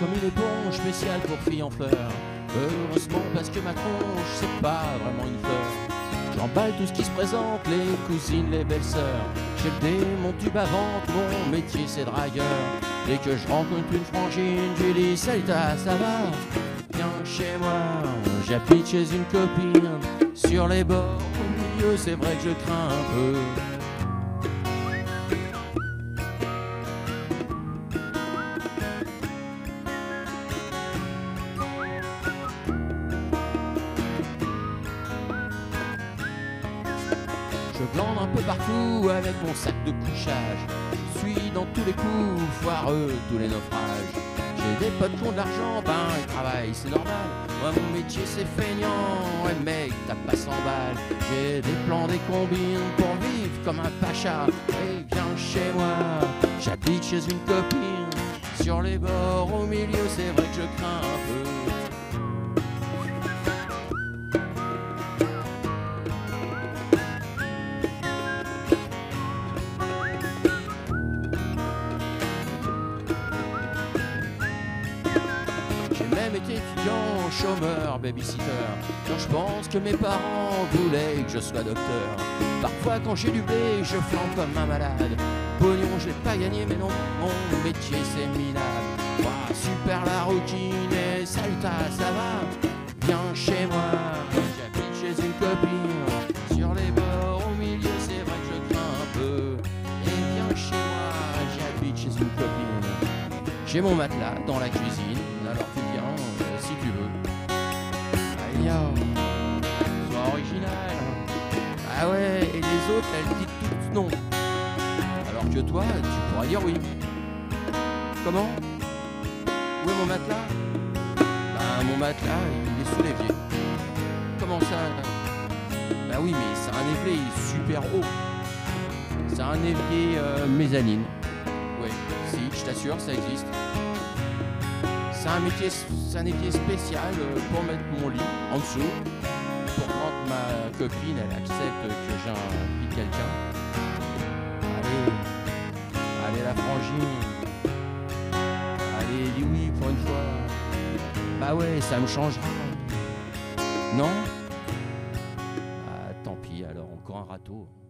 comme il est bon, spécial pour filles en fleurs. Heureusement parce que ma tronche c'est pas vraiment une fleur. J'emballe tout ce qui se présente, les cousines, les belles-sœurs. J'ai le démon tube à ventre, mon métier c'est dragueur. Dès que je rencontre une frangine, je lui dis salut ça va? Viens chez moi, j'habite chez une copine. Sur les bords, au milieu, c'est vrai que je crains un peu. Je glande un peu partout avec mon sac de couchage. Je suis dans tous les coups, foireux, tous les naufrages. J'ai des potes qui ont de l'argent, ben ils travaillent, c'est normal. Moi mon métier c'est feignant, ouais mec t'as pas 100 balles. J'ai des plans, des combines pour vivre comme un pacha. Et viens chez moi, j'habite chez une copine. Sur les bords, au milieu, c'est vrai que je crains un peu. J'ai même été étudiant, chômeur, babysitter. Quand je pense que mes parents voulaient que je sois docteur. Parfois quand j'ai du blé, je flambe comme un malade. Pognon, je l'ai pas gagné, mais non, mon métier c'est minable. Ouah, super la routine et salut ça va? Viens chez moi, j'habite chez une copine. Sur les bords, au milieu, c'est vrai que je crains un peu. Et viens chez moi, j'habite chez une copine. J'ai mon matelas dans la cuisine, alors tu viens si tu veux. Allez, sois original. Ah ouais, et les autres, elles disent toutes non. Alors que toi, tu pourras dire oui. Comment? Où est mon matelas? Bah mon matelas, il est sous l'évier. Comment ça? Bah oui, mais c'est un évier super haut. C'est un évier mezzanine. Ouais, si, je t'assure, ça existe. C'est un évier spécial pour mettre mon lit en dessous. Pour quand ma copine, elle accepte que j'invite quelqu'un. Allez la frangine. Allez, dis oui pour une fois. Bah ouais, ça me changera. Non? Ah, tant pis alors, encore un râteau.